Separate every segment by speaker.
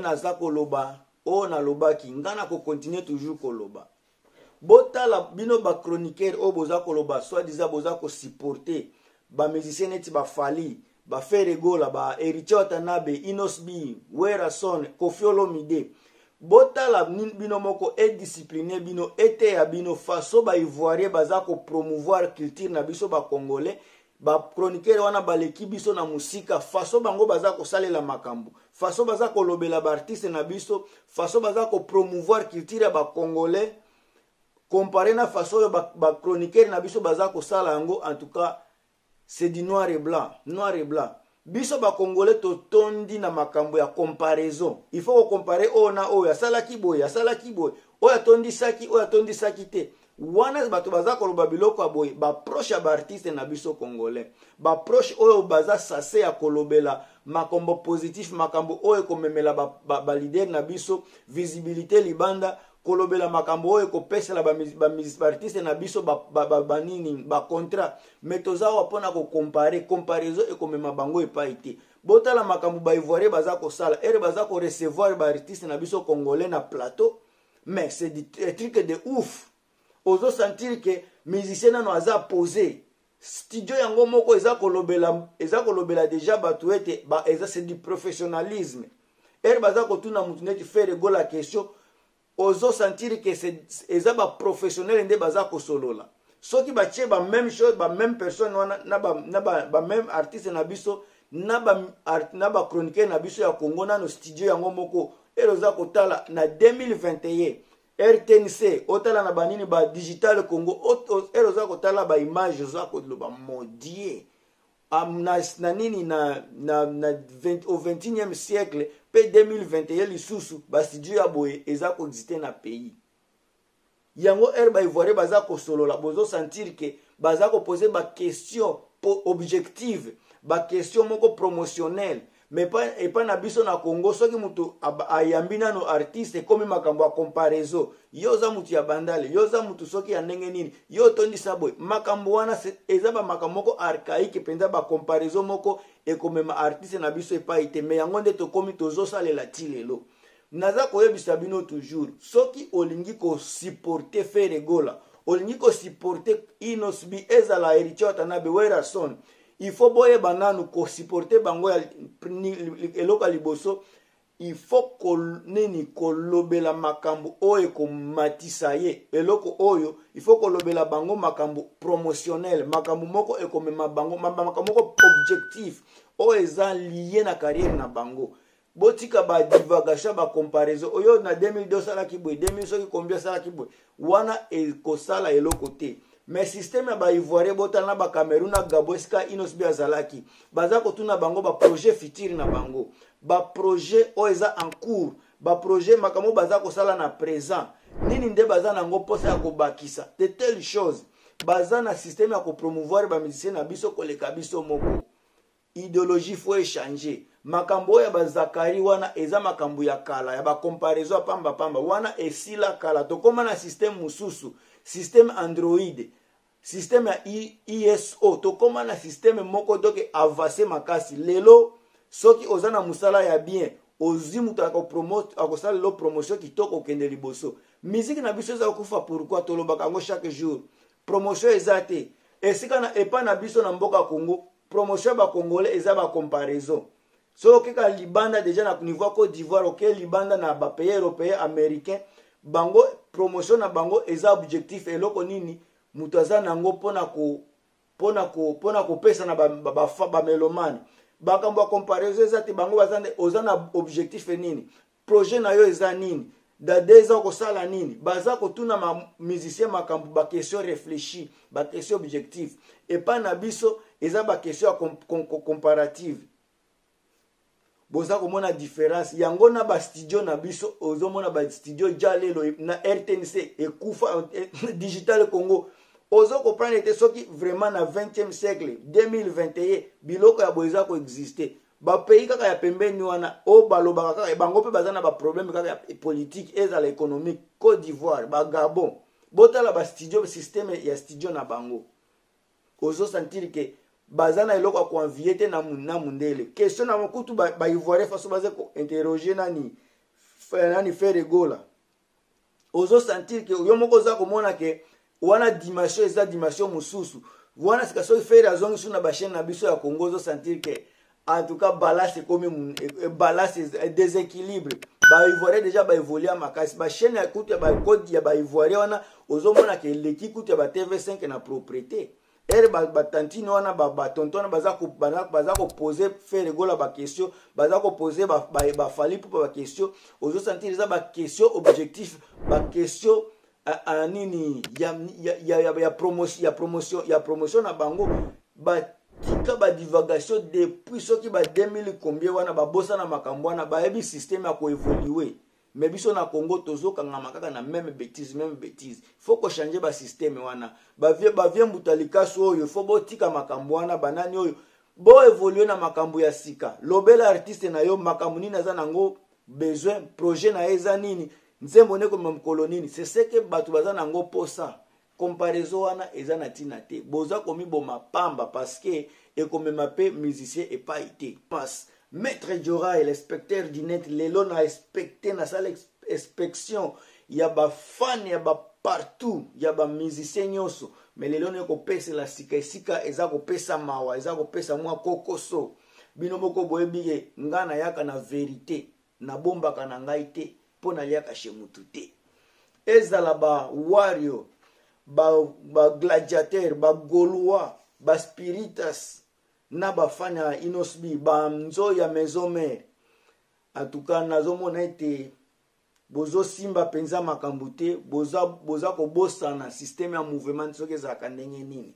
Speaker 1: naza koloba o na lobaki ngana ko continuer toujours koloba botala bino ba chroniqueur o boza koloba soit disant boza ko supporter ba musicien neti ba Fally ba Feregola ba Héritier Watanabe Inos B Werason Koffi Olomide botala bino moko e discipliné bino ete ya bino faso ba ivoirien baza ko promouvoir culture na biso ba congolais ba chroniqueur wana baleki biso na musika faso bango baza ko salela makambo faso baza ko lobela ba artiste na biso faso baza ko promouvoir culture ya ba congolais comparé na faso ba chroniqueur na biso baza ko sala yango. En tout cas c'est du noir et blanc biso ba congolais to tondi na makambo ya comparaison. Il faut comparer o na o ya sala kiboy o ya tondi saki te wana bato baza koloba biloko aboy ba proche ya ba artiste na biso congolais ba proche oyo baza sase ya kolobela makambo positif makambo oyo komemela ba leader na biso visibilité libanda kolobela makambo oyo kopesela ba artiste na biso ba nini ba contrat metoza wapona ko comparer comparaison e komema bango epai te botala makambo ba ivoirien baza ko sala ere baza ko recevoir ba artiste na biso congolais na plateau mais c'est des trucs de ouf. Ozo sentir que musicien nano aza posé studio yango moko eza kolobela déjà batu ete ba eza c'est du professionnalisme ere baza ko tuna mutu neti faire go la question ozo sentir que c'est eza ba professionnel nde baza ko solola soki ba tie ba même chose ba même personne wana na ba même artiste na biso na ba chroniqueur na biso ya Congo na no studio yango moko ere oza ko tala na 2021 RTNC otala na banini ba digital Congo eroza kotala ba image za ko lo ba modier na nini na au 21e siècle pe 2021 lisusu ba studio ya boye eza ko exister na pays yango ba ivoirien baza ko solola bozo sentir que baza ko poser ba question objective ba question moko promotionnelle mais pas na biso na Congo soki mutu ayambi nano artiste comme makambo ya comparaison yoza mutu ya bandale yoza mutu soki ya ndenge nini yo tondi saboy makambo wana eza ba makambo moko archaïque penza ba comparaison moko e comme ma artiste na biso epa ite mais yango nde to komi tozo salela tilelo naza koyebisa bino toujours soki olingi ko supporter Feregola olingi ko supporter Inos B ezala Héritier Watanabe Werason il faut boye bananu ko supporter bango ya eloko liboso il faut ko neni ko lobela makambo oyo ko matisa ye eloko oyo il faut ko lobela bango makambo promotionnel makambo moko e ko mema bango makambo moko objectif o eza lié na carrière na bango botika ba divagation ba comparaison oyo na 2002 sala kiboy 2000 soki combien sala kiboy wana e ko sala eloko te. Mais système ba ivoirien botana ba Cameroun na Gabon ska Inos B azalaki baza ko tuna bango ba projet futur na bango ba projet o eza en cours ba projet makamo baza ko sala na présent nini nde baza nango posa ya ko bakisa de telles choses baza na système ya ko promouvoir ba musicien na biso koleka biso moko idéologie faut changer makambo ya ba Zakari wana eza makambo ya kala ya ba comparaison pamba wana esila kala to koma na système mususu système Android système ya ISO to koma na système moko doke avancé makasi lelo soki ozana musala ya bien ozimu ta ko promote akosala lo promotion kitoko kende liboso musique na biso za kufa pourquoi to lobaka ngo chaque jour promotion ezate esika na epa na biso na mboka Congo promotion ba congolais eza ba comparaison soki ka libanda déjà na niveau Côte d'Ivoire OK libanda na ba pays européen américain bango promotion na bango eza objectif eloko nini mutaza nango pona ko pesa na ba melomane bakambo comparaison ezati bango bazande ozana objectif nini projet na yo eza nini da 2 ans ko sala nini baza ko tuna ma musicien makambo ba question réfléchie ba question objectif et pas na biso eza ba question comparative boza komona différence yango na ba studio na biso ozomona ba studio jalelo na RTNC ekufa digital Congo ozo comprendre te soki vraiment na 20e siècle 2021 biloko ya boza ko exister ba pays kaka ya pembeni wana o balobaka kaka bango pe bazana ba problème kaka ya politique et à l'économique Côte d'Ivoire ba Gabon botala ba studio système ya studio na bango ozo sentir que bazana eloko ko envier te na mundele question na mokutu ba ivoirien faso baze ko interroger nani nani faire gola ozo sentir que yo moko za komona ke wana dimension eza dimension mususu wana sika so faire azongi suna ba chaîne na biso ya Congo ozo sentir que en tout cas balance comme balance déséquilibre ba ivoirien déjà ba évoluer makasi ba chaîne ya kutu ya ba code ya ba ivoirien wana ozo mona ke leki kutu ya ba TV5 na propriété ere ba tantine wana ba tonton baza ko poser faire gola ba question baza ko poser ba fali pour ba question ozo sentir za ba question objectif ba question nini ya promotion na bango ba tika ba divagation depuis soki ba 2000 combien wana ba bossa na makambo wana ba yebi système ya ko évoluer mais biso na Congo tozo kangama kaka na même bêtise faut ko changer ba système wana ba vie mutalika so oyo faut bo tika makambo wana banani oyo bo évoluer na makambo ya sika lobela artiste na yo makambo nini za nango besoin projet na eza nini nzembo ne comme mkolonini c'est ce que batu baza nango posa comparaison wana eza na tina te boza komi boma pamba parce que et comme mape musicien et pas été passe maître Jora et l'inspecteur du net lelo na inspecter na salle inspection ya ba fan ya ba partout ya ba musicien nyonso mais lelo ne ko pesa la sika eza ko pesa mawa eza ko pesa mwa kokoso bino boko boyebi ngana yaka na vérité na bomba kana ngai te pona liaka chez mutu te ezala ba warrior ba gladiateur ba gaulois ba spiritas na ba fanya inosbi ba nzo ya maison mère en tout cas nazomona ete bozo simba penza makambo te boza ko bosana système ya mouvement soki ezalaka ndenge nini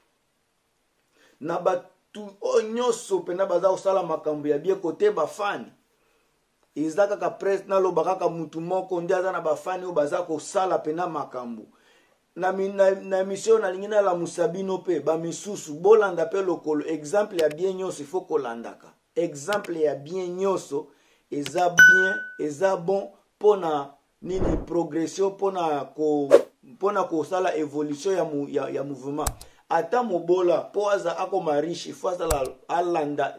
Speaker 1: na batu onyoso pena baza kosala makambo ya bie kote bafani eza kaka presse naloba kaka mutu moko nde aza na bafani oyo baza kosala pena makambo na mission nalingi nalamusa bino mpe bamisusu bolanda mpe lokolo exemple ya bien nyonso ifo kolandaka exemple ya bien nyonso eza bien eza bon mpona nini progression mpona kosala évolution ya mouvement ata mobola mpo aza akoma riche ifo azala alanda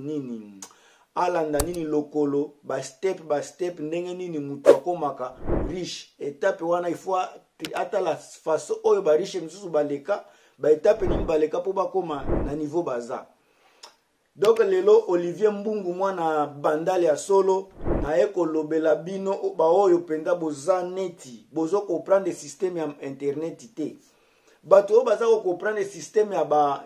Speaker 1: nini lokolo ba step ndenge nini mutu akomaka riche etape wana ifo ata la façon oyo ba riche misusu baleka ba etape nini baleka po bakoma na niveau baza donc lelo Olivier Mbungu mwana bandale ya solo na eko lobela bino ba oyo penda boza neti bozo comprendre système ya internet te bato oyo baza ko comprendre système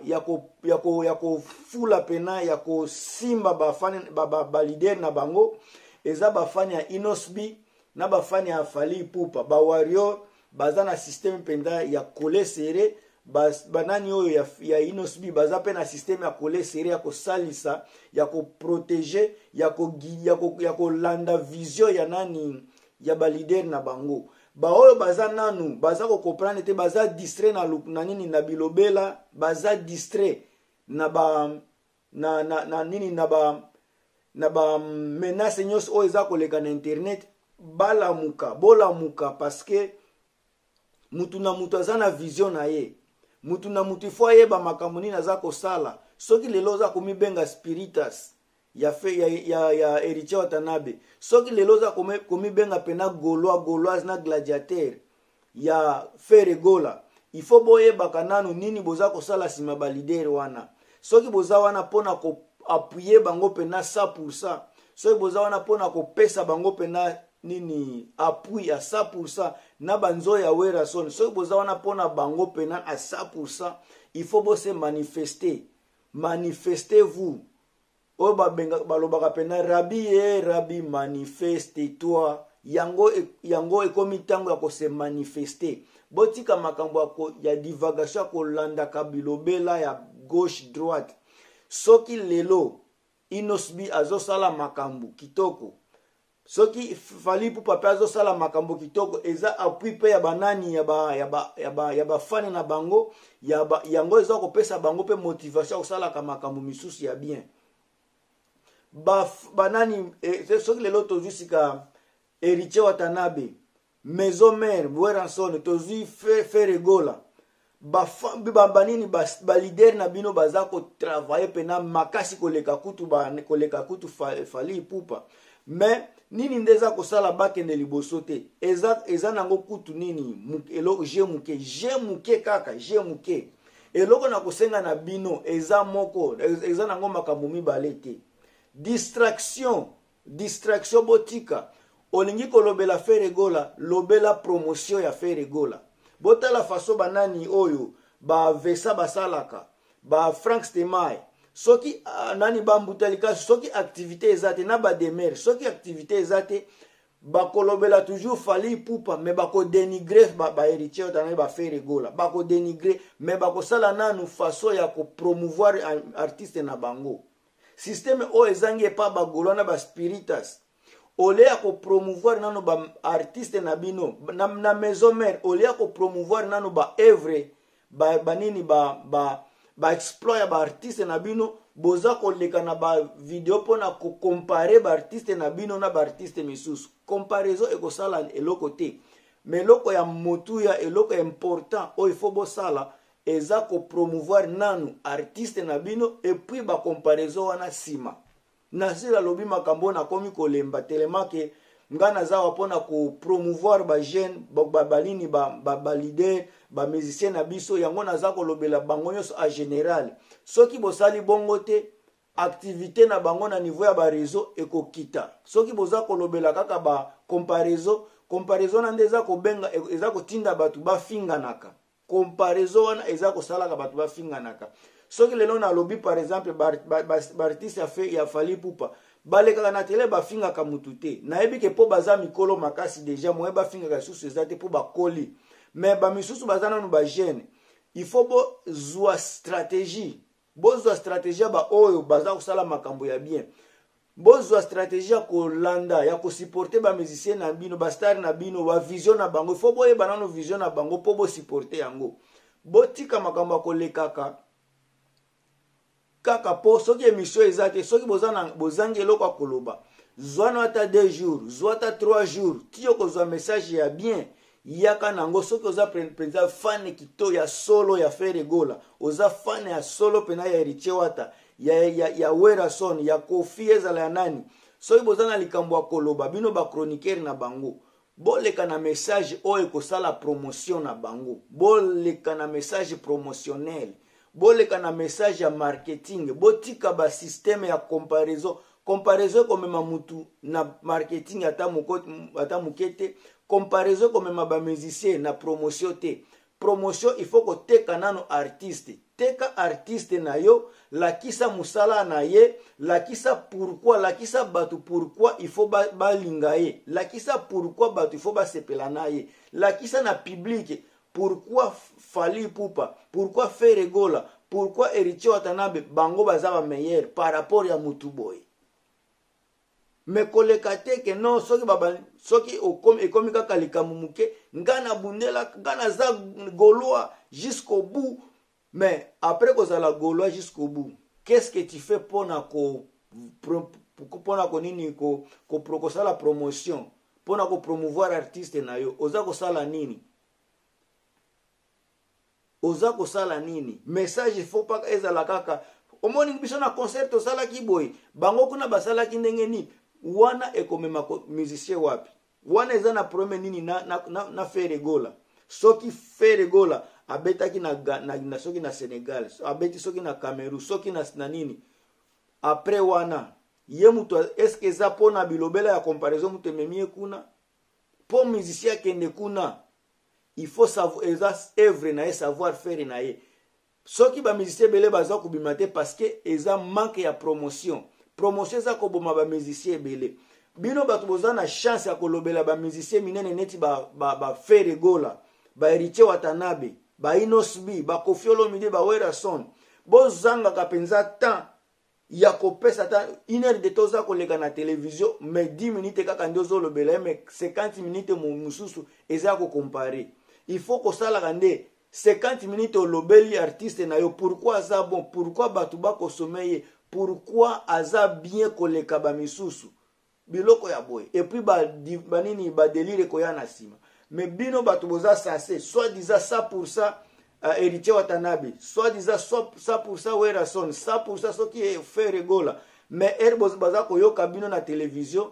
Speaker 1: ya ko fula pena ya ko simba ba leader na bango eza ba fani ya Inosbi na ba fani ya Fally Ipupa ba warrior baza na système penda ya coller serré banani oyo ya Inosbi baza pe na système ya coller serré ya ko salisa ya ko protéger ya ko landa vision ya nani ya ba leader na bango ba oyo baza nanu baza ko comprendre te baza distrait na nini na bilobela baza distrait na ba nini na ba menace nyos oyo za koleka na internet bolamuka parce que mutu na mutu aza na vision na ye mutu na mutu ifo ayeba makambo nini aza kosala soki lelo za komibenga spiritas ya Héritier Watanabe soki lelo za komibenga pena gauloise na gladiateur ya faire gola ifo boyebaka nanu nini boza kosala sima ba leader wana soki boza wana pona ko appuyer bango pena 100% soki boza wana pona ko pesa bango pena nini appui à 100% na banzo ya wera son soki boza wana pona bango pena à 100% il faut bose manifestez-vous o balobaka pena rabi manifeste-toi yango ekomi tango ya ko se manifester botika makambo ya divagation kolandaka bilobela ya gauche droite soki lelo Inosbi azosala makambo kitoko soki Fally Ipupa pe azosala makambo kitoko eza appui pe ya banani ya ba fani na bango yango eza kopesa bango pe motivation kosala makambo misusu ya bien banani soki lelo tozwi sika Héritier Watanabe maison mère Bweranson tozwi faire gola banini ba leader na bino baza ko travailler pena makasi koleka kutu Fally Ipupa mais nini ndeza kosala bakende liboso te eza nango kutu nini eloko je muke kaka je muke eloko na kosenga na bino eza moko eza nango makambo mibale te distraction botika olingi kolobela Feregola lobela promotion ya Feregola botala faso banani oyo ba Vesa basalaka ba Frank Stemai soki nani bambutalika soki activité ezate na ba demer soki activité ezate bakolobela toujours Fally Ipupa mais bako dénigrer ba héritier otana ba Feregola bako dénigrer mais bakosala nanu faso ya ko promouvoir artiste na bango système o ezangi pa ba golona ba spiritas ole ya ko promouvoir nanu ba artiste na bino na maison mère ole ya ko promouvoir nanu ba œuvre ba nini ba exploit ya ba artiste na bino boza koleka na ba video pona ko comparer ba artiste na bino na ba artiste misusu comparaison ekosala eloko te mais eloko ya motu ya eloko important o il faut bosala eza ko promouvoir nanu artiste na bino et puis ba comparaison wana sima nasila lobi makambo na komi kolemba tellement que ngana za wapona ko promouvoir ba jeune ba lini ba leader ba musicien na biso yango naza ko lobela bango nyonso en général soki bosali bongo te activité na bango na niveau ya ba réseau ekokita soki boza ko lobela kaka ba comparaison na ndeza ko benga eza ko tinda batu ba finganaka comparaison wana eza ko sala ka batu ba finganaka soki lelo na lobi par exemple ba artiste ya Fally Ipupa baleka na tele ba finga ka mutu te nayebi ke po baza mikolo makasi déjà moye ba finga ka susu ezate po ba koli mais ba misusu baza nanu ba jeune il faut bo zwa stratégie ba oyo baza kusala makambo ya bien bo zwa stratégie ya kolanda ya ko supporter ba musicien na bino ba star na bino ba vision na bango il faut boye banano vision na bango po bo supporter yango botika makambo kolekaka kaka po soki émission ezate soki bozangi eloko akoloba zwana ata 2 jours zwata 3 jours tiyo kozwa message ya bien yaka nango soki oza penza fan kito ya solo ya Feregola oza fan ya solo pena ya Héritier Wata ya Werason ya Kofi ezala ya nani soki bozana likambo akoloba bino ba chroniqueur na bango boleka na message oyo kosala promotion na bango boleka na message promotionnel boleka na message ya marketing botika ba système ya comparaison komema mutu na marketing ata mukete comparaison komema ba musicien na promotion te promotion il faut ko teka nano teka artiste na yo lakisa musala na ye lakisa pourquoi lakisa batu pourquoi il faut balinga ye lakisa pourquoi batu il faut basepela na ye lakisa na public pourquoi Fally Ipupa pourquoi Feregola pourquoi Héritier Watanabe bango bazaba meilleur par rapport ya mutu boy mais koleka te ke non soki ekomi kaka likamu muke ngana bundela ngana za gaulois jusqu'au bout mais après kozala gaulois jusqu'au bout qu'est-ce que tu fais pona nini kosala promotion pona ko promouvoir artiste na yo oza kosala nini message il faut pas ezala kaka omoni biso na concert osala ki boy bango kuna basala ki ndenge ni wana ekomema musicien wapi wana eza na problème nini na Feregola soki Feregola abetaki na soki na Sénégal abeti soki na Cameroun soki na nini après wana ye mutu est-ce que za pona bilobela ya comparaison mutu memie kuna po musicien kende kuna il faut savoir eza œuvre na savoir faire na ye soki ba musicien bele baza ko bimate parce que eza manque ya promotion eza ko boma ba musicien bele bino batu boza na chance ya kolobela ba musicien minene neti ba Feregola ba Héritier Watanabe ba Inosbi ba Kofi Olomide ba Werason bozanga ka penza temps ya kopesa ta 1 heure de toza koleka na télévision mais 10 minutes kaka ndozo lobela mais 50 minutes mususu eza ko comparer il faut ko sala kande 50 minutes olobeli artiste na yo pourquoi aza bon pourquoi batu ba consommer pourquoi aza bien koleka ba misusu biloko ya boy et puis ba nini ba délire ko ya na sima mais bino batu boza sase soit disant 100% Héritier Watanabe soit disant 100% Werason 100% soki Feregola mais baza ko yoka bino na télévision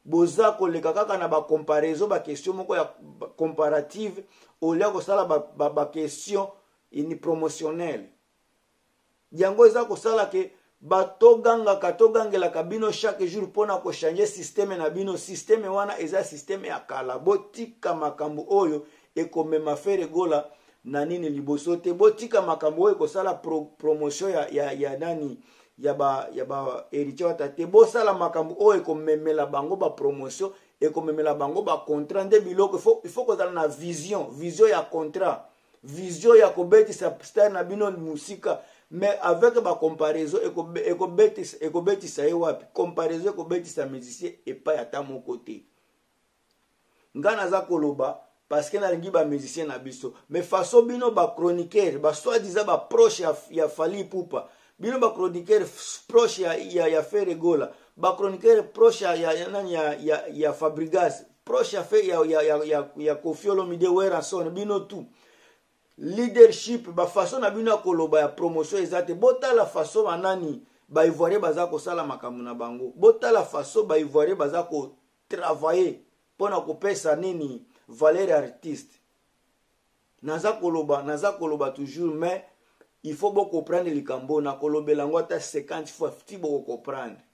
Speaker 1: boza koleka kaka na ba comparaison ba question moko ya comparative au lieu ko sala ba question ini promotionnelle. Yango eza ko sala ke batogangela bino chaque jour pona ko changer système na bino. Système wana eza système ya kala. Botika makambo oyo ekomema fere gola na nini liboso te. Botika makambo oyo ko sala promotion ya nani ya ba héritier watate. Bo sala makambo oyo ekomemela bango ba promotion, ekomemela bango ba contrat nde biloko. Il faut ko zala na vision ya contrat, vision ya kobetisa star na bino musika. Mais avec ba comparaison ekobetisa ye wapi? Comparaison ekobetisa musicien epai ata moko te. Nga naza koloba parce que nalingi ba musicien na biso. Mais façon bino ba chroniqueur, ba soi-disant ba proche ya Fally Ipupa. Bino ba chroniqueur proche ya Ferregola. Ba chroniqueur proche ya Fabregas. Proche ya Koffi Olomide Werason. Bino tout. Leadership ba façon na bino koloba ya promotion ezate. Bota la façon banani ba ivoirien baza ko sala makambo na bango. Bota la façon ba ivoirien baza ko travailler pona ko pesa nini valeur artiste. Naza koloba toujours, mais il faut beaucoup comprendre likambo na kolobela ngo ata 50 fois ti boko comprendre.